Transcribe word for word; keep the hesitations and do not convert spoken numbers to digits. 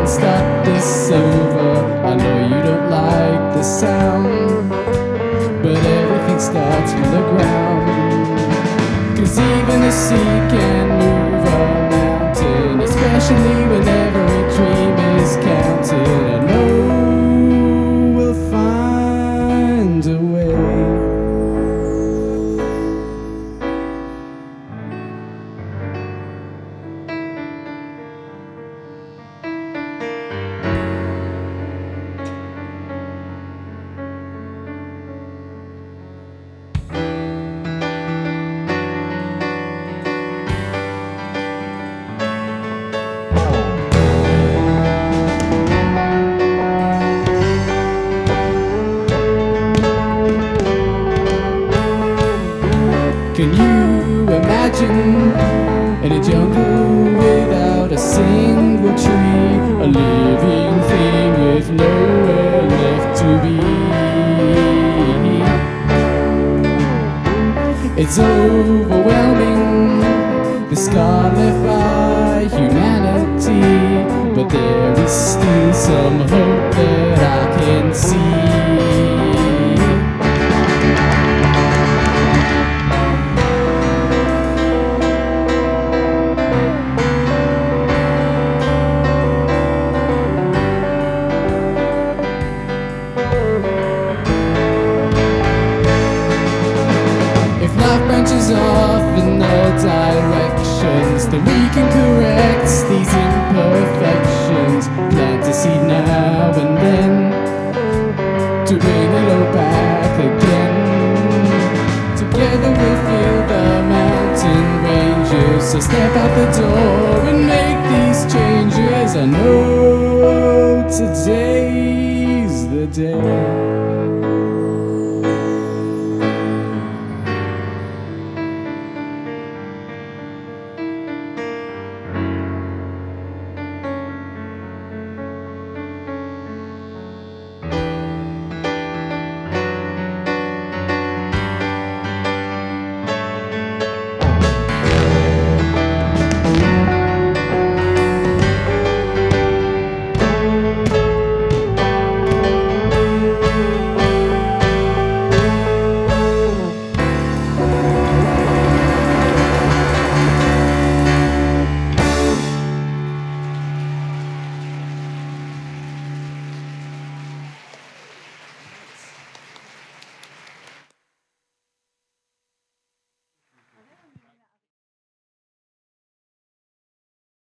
can start this over. I know you don't like the sound, but everything starts from the ground. 'Cause even the sea can move a mountain, especially when every dream is counted. I know we'll find a way. Can you imagine in a jungle without a single tree, a living thing with nowhere left to be? It's overwhelming, the scar left by humanity, but there is still some hope that I can see. Branches off in all directions, then we can correct these imperfections. Plant a seed now and then to bring it all back again. Together we'll feel the mountain ranges, so step out the door and make these changes. I know today's the day.